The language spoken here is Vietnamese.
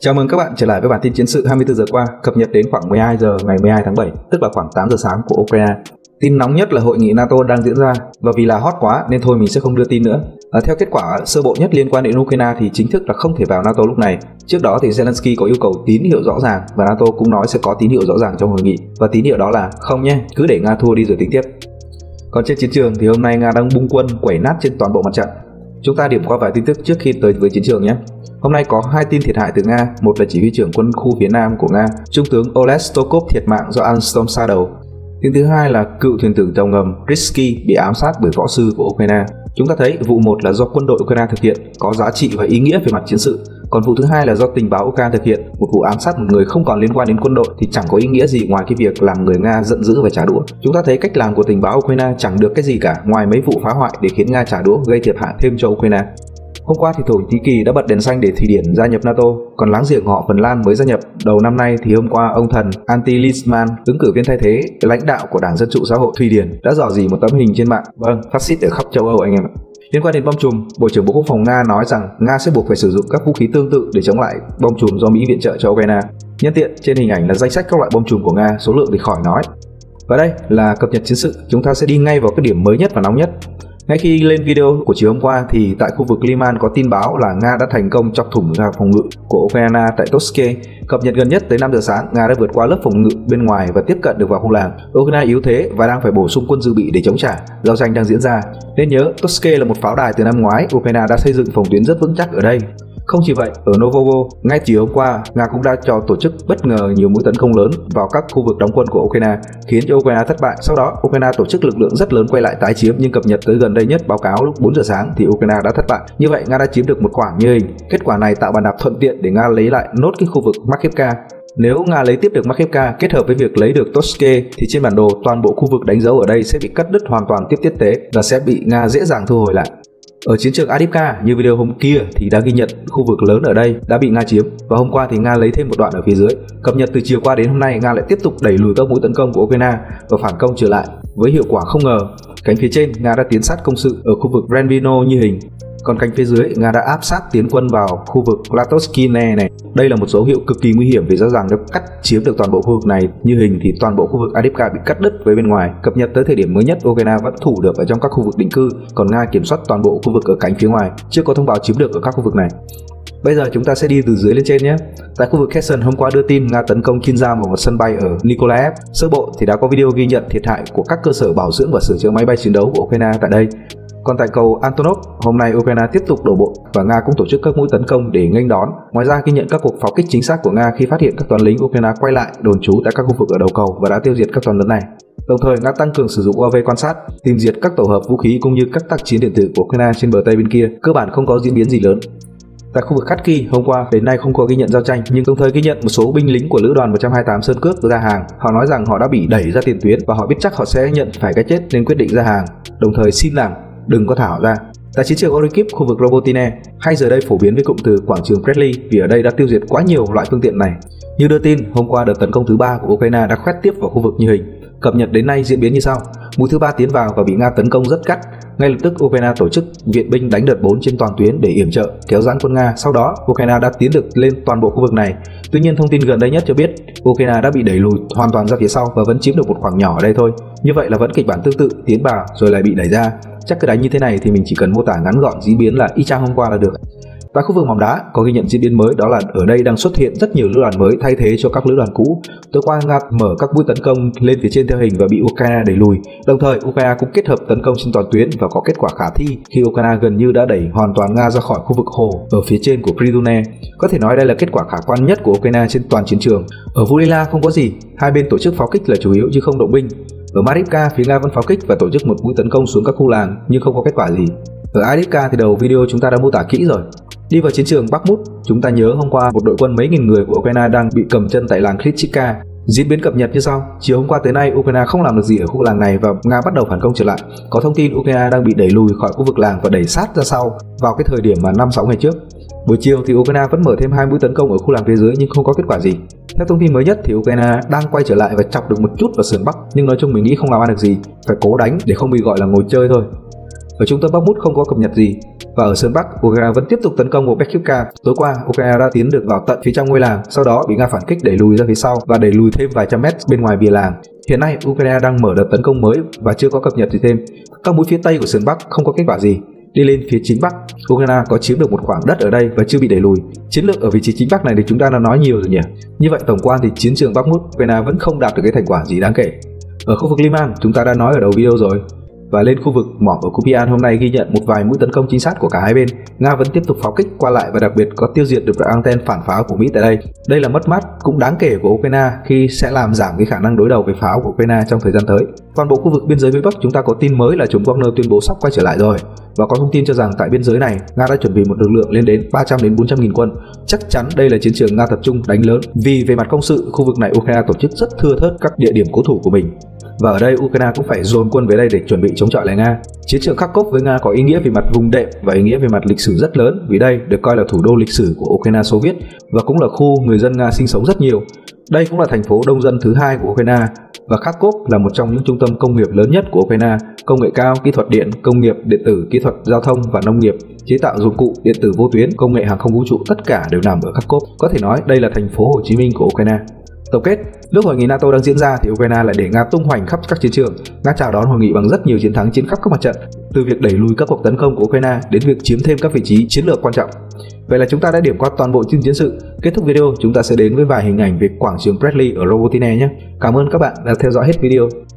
Chào mừng các bạn trở lại với bản tin chiến sự 24 giờ qua, cập nhật đến khoảng 12 giờ ngày 12 tháng 7, tức là khoảng 8 giờ sáng của Ukraine. Tin nóng nhất là hội nghị NATO đang diễn ra, và vì là hot quá nên thôi mình sẽ không đưa tin nữa. Theo kết quả sơ bộ nhất liên quan đến Ukraine thì chính thức là không thể vào NATO lúc này. Trước đó thì Zelensky có yêu cầu tín hiệu rõ ràng và NATO cũng nói sẽ có tín hiệu rõ ràng trong hội nghị, và tín hiệu đó là không nhé, cứ để Nga thua đi rồi tính tiếp. Còn trên chiến trường thì hôm nay Nga đang bung quân quẩy nát trên toàn bộ mặt trận. Chúng ta điểm qua vài tin tức trước khi tới với chiến trường nhé. Hôm nay có 2 tin thiệt hại từ Nga, một là chỉ huy trưởng quân khu phía Nam của Nga, Trung tướng Oleg Stokov thiệt mạng do ăn Storm Shadow. Tin thứ hai là cựu thuyền trưởng tàu ngầm Risky bị ám sát bởi võ sư của Ukraine. Chúng ta thấy vụ một là do quân đội Ukraine thực hiện, có giá trị và ý nghĩa về mặt chiến sự. Còn vụ thứ hai là do tình báo Ukraine thực hiện, một vụ ám sát một người không còn liên quan đến quân đội thì chẳng có ý nghĩa gì ngoài cái việc làm người Nga giận dữ và trả đũa. Chúng ta thấy cách làm của tình báo Ukraine chẳng được cái gì cả ngoài mấy vụ phá hoại để khiến Nga trả đũa, gây thiệt hại thêm cho Ukraine. Hôm qua thì Thổ Nhĩ Kỳ đã bật đèn xanh để Thụy Điển gia nhập NATO, còn láng giềng họ Phần Lan mới gia nhập. Đầu năm nay thì hôm qua ông thần Antti Lindman, ứng cử viên thay thế lãnh đạo của Đảng Dân Chủ Xã hội Thụy Điển, đã rò rỉ một tấm hình trên mạng. Vâng, phát xít ở khắp châu Âu anh em ạ. Liên quan đến bom chùm, Bộ trưởng Bộ Quốc phòng Nga nói rằng Nga sẽ buộc phải sử dụng các vũ khí tương tự để chống lại bom chùm do Mỹ viện trợ cho Ukraine. Nhân tiện, trên hình ảnh là danh sách các loại bom chùm của Nga, số lượng thì khỏi nói. Và đây là cập nhật chiến sự, chúng ta sẽ đi ngay vào cái điểm mới nhất và nóng nhất. Ngay khi lên video của chiều hôm qua thì tại khu vực Liman có tin báo là Nga đã thành công chọc thủng rào phòng ngự của Ukraine tại Toske. Cập nhật gần nhất tới 5 giờ sáng, Nga đã vượt qua lớp phòng ngự bên ngoài và tiếp cận được vào khu làng. Ukraine yếu thế và đang phải bổ sung quân dự bị để chống trả. Giao tranh đang diễn ra. Nên nhớ, Toske là một pháo đài từ năm ngoái, Ukraine đã xây dựng phòng tuyến rất vững chắc ở đây. Không chỉ vậy, ở Novovo, ngay chiều hôm qua, Nga cũng đã cho tổ chức bất ngờ nhiều mũi tấn công lớn vào các khu vực đóng quân của Ukraine, khiến cho Ukraine thất bại. Sau đó, Ukraine tổ chức lực lượng rất lớn quay lại tái chiếm, nhưng cập nhật tới gần đây nhất báo cáo lúc 4 giờ sáng thì Ukraine đã thất bại. Như vậy, Nga đã chiếm được một khoảng như hình. Kết quả này tạo bàn đạp thuận tiện để Nga lấy lại nốt cái khu vực Makiivka. Nếu Nga lấy tiếp được Makiivka kết hợp với việc lấy được Toske thì trên bản đồ toàn bộ khu vực đánh dấu ở đây sẽ bị cắt đứt hoàn toàn tiếp tế và sẽ bị Nga dễ dàng thu hồi lại. Ở chiến trường Avdiivka như video hôm kia thì đã ghi nhận khu vực lớn ở đây đã bị Nga chiếm, và hôm qua thì Nga lấy thêm một đoạn ở phía dưới. Cập nhật từ chiều qua đến hôm nay, Nga lại tiếp tục đẩy lùi các mũi tấn công của Ukraine và phản công trở lại với hiệu quả không ngờ. Cánh phía trên, Nga đã tiến sát công sự ở khu vực Renvino như hình. Còn cánh phía dưới, Nga đã áp sát tiến quân vào khu vực Latoskine này. Đây là một dấu hiệu cực kỳ nguy hiểm vì rõ ràng nếu cắt chiếm được toàn bộ khu vực này như hình thì toàn bộ khu vực Avdiivka bị cắt đứt với bên ngoài. Cập nhật tới thời điểm mới nhất, Ukraine vẫn thủ được ở trong các khu vực định cư, còn Nga kiểm soát toàn bộ khu vực ở cánh phía ngoài, chưa có thông báo chiếm được ở các khu vực này. Bây giờ chúng ta sẽ đi từ dưới lên trên nhé. Tại khu vực Kherson, hôm qua đưa tin Nga tấn công Kinzhal vào một sân bay ở Nikolaev. Sơ bộ thì đã có video ghi nhận thiệt hại của các cơ sở bảo dưỡng và sửa chữa máy bay chiến đấu của Ukraine tại đây. Còn tại cầu Antonov, hôm nay Ukraine tiếp tục đổ bộ và Nga cũng tổ chức các mũi tấn công để nghênh đón. Ngoài ra ghi nhận các cuộc pháo kích chính xác của Nga khi phát hiện các toán lính Ukraine quay lại đồn trú tại các khu vực ở đầu cầu và đã tiêu diệt các toán lớn này. Đồng thời, Nga tăng cường sử dụng UAV quan sát, tìm diệt các tổ hợp vũ khí cũng như các tác chiến điện tử của Ukraine trên bờ Tây bên kia, cơ bản không có diễn biến gì lớn. Tại khu vực Kharkiv, hôm qua đến nay không có ghi nhận giao tranh, nhưng đồng thời ghi nhận một số binh lính của lữ đoàn 128 Sơn Cước ra hàng. Họ nói rằng họ đã bị đẩy ra tiền tuyến và họ biết chắc họ sẽ nhận phải cái chết nên quyết định ra hàng, đồng thời xin rằng đừng có thả họ ra. Tại chiến trường Orikip, khu vực Robotine, hay giờ đây phổ biến với cụm từ quảng trường Bradley vì ở đây đã tiêu diệt quá nhiều loại phương tiện này. Như đưa tin, hôm qua đợt tấn công thứ 3 của Ukraine đã khoét tiếp vào khu vực như hình. Cập nhật đến nay diễn biến như sau: mũi thứ 3 tiến vào và bị Nga tấn công rất gắt. Ngay lập tức Ukraine tổ chức viện binh đánh đợt 4 trên toàn tuyến để yểm trợ, kéo giãn quân Nga. Sau đó Ukraine đã tiến được lên toàn bộ khu vực này. Tuy nhiên thông tin gần đây nhất cho biết Ukraine đã bị đẩy lùi hoàn toàn ra phía sau và vẫn chiếm được một khoảng nhỏ ở đây thôi. Như vậy là vẫn kịch bản tương tự, tiến vào rồi lại bị đẩy ra. Chắc cứ đánh như thế này thì mình chỉ cần mô tả ngắn gọn diễn biến là y chang hôm qua là được. Tại khu vực Mỏm Đá có ghi nhận diễn biến mới, đó là ở đây đang xuất hiện rất nhiều lữ đoàn mới thay thế cho các lữ đoàn cũ. Tối qua Nga mở các mũi tấn công lên phía trên theo hình và bị Ukraine đẩy lùi. Đồng thời Ukraine cũng kết hợp tấn công trên toàn tuyến và có kết quả khả thi khi Ukraine gần như đã đẩy hoàn toàn Nga ra khỏi khu vực hồ ở phía trên của Prydune. Có thể nói đây là kết quả khả quan nhất của Ukraine trên toàn chiến trường. Ở Vulila không có gì, hai bên tổ chức pháo kích là chủ yếu chứ không động binh. Ở Mariivka, phía Nga vẫn pháo kích và tổ chức một mũi tấn công xuống các khu làng nhưng không có kết quả gì. Ở Avdiivka thì đầu video chúng ta đã mô tả kỹ rồi. Đi vào chiến trường Bakhmut, chúng ta nhớ hôm qua một đội quân mấy nghìn người của Ukraine đang bị cầm chân tại làng Klitschka. Diễn biến cập nhật như sau: chiều hôm qua tới nay, Ukraine không làm được gì ở khu làng này và Nga bắt đầu phản công trở lại. Có thông tin Ukraine đang bị đẩy lùi khỏi khu vực làng và đẩy sát ra sau vào cái thời điểm mà 5-6 ngày trước. Buổi chiều thì Ukraine vẫn mở thêm 2 mũi tấn công ở khu làng phía dưới nhưng không có kết quả gì. Theo thông tin mới nhất thì Ukraine đang quay trở lại và chọc được một chút vào sườn Bắc, nhưng nói chung mình nghĩ không làm ăn được gì, phải cố đánh để không bị gọi là ngồi chơi thôi. Ở trung tâm Bakhmut không có cập nhật gì, và ở sơn Bắc, Ukraine vẫn tiếp tục tấn công vào Berkivka. Tối qua, Ukraine đã tiến được vào tận phía trong ngôi làng, sau đó bị Nga phản kích đẩy lùi ra phía sau và đẩy lùi thêm vài trăm mét bên ngoài bìa làng. Hiện nay, Ukraine đang mở đợt tấn công mới và chưa có cập nhật gì thêm. Các mũi phía tây của sơn Bắc không có kết quả gì. Đi lên phía chính Bắc, Ukraine có chiếm được một khoảng đất ở đây và chưa bị đẩy lùi. Chiến lược ở vị trí chính Bắc này thì chúng ta đã nói nhiều rồi nhỉ. Như vậy tổng quan thì chiến trường Bakhmut, Ukraine vẫn không đạt được cái thành quả gì đáng kể. Ở khu vực Liman, chúng ta đã nói ở đầu video rồi. Và lên khu vực mỏm ở Kupian hôm nay ghi nhận một vài mũi tấn công chính xác của cả hai bên. Nga vẫn tiếp tục pháo kích qua lại và đặc biệt có tiêu diệt được anten phản pháo của Mỹ tại đây. Đây là mất mát cũng đáng kể của Ukraine khi sẽ làm giảm cái khả năng đối đầu với pháo của Ukraine trong thời gian tới. Toàn bộ khu vực biên giới phía Bắc chúng ta có tin mới là chúng Wagner tuyên bố sắp quay trở lại rồi. Và có thông tin cho rằng tại biên giới này, Nga đã chuẩn bị một lực lượng lên đến 300 đến 400 nghìn quân. Chắc chắn đây là chiến trường Nga tập trung đánh lớn, vì về mặt công sự, khu vực này Ukraine tổ chức rất thưa thớt các địa điểm cố thủ của mình. Và ở đây Ukraine cũng phải dồn quân về đây để chuẩn bị chống chọi lại Nga. Chiến trường Kharkov với Nga có ý nghĩa về mặt vùng đệm và ý nghĩa về mặt lịch sử rất lớn, vì đây được coi là thủ đô lịch sử của Ukraine Xô Viết và cũng là khu người dân Nga sinh sống rất nhiều. Đây cũng là thành phố đông dân thứ hai của Ukraine và Kharkov là một trong những trung tâm công nghiệp lớn nhất của Ukraine, công nghệ cao, kỹ thuật điện, công nghiệp điện tử, kỹ thuật giao thông và nông nghiệp, chế tạo dụng cụ điện tử vô tuyến, công nghệ hàng không vũ trụ, tất cả đều nằm ở Kharkov. Có thể nói đây là thành phố Hồ Chí Minh của Ukraine. Tổng kết, lúc hội nghị NATO đang diễn ra thì Ukraine lại để Nga tung hoành khắp các chiến trường. Nga chào đón hội nghị bằng rất nhiều chiến thắng trên khắp các mặt trận, từ việc đẩy lùi các cuộc tấn công của Ukraine đến việc chiếm thêm các vị trí chiến lược quan trọng. Vậy là chúng ta đã điểm qua toàn bộ chiến sự. Kết thúc video, chúng ta sẽ đến với vài hình ảnh về quảng trường Bradley ở Robotine nhé. Cảm ơn các bạn đã theo dõi hết video.